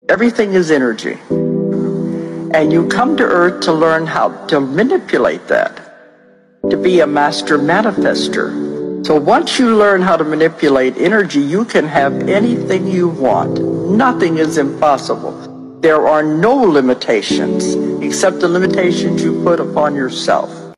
Everything is energy. And you come to Earth to learn how to manipulate that, to be a master manifester. So once you learn how to manipulate energy, you can have anything you want. Nothing is impossible. There are no limitations except the limitations you put upon yourself.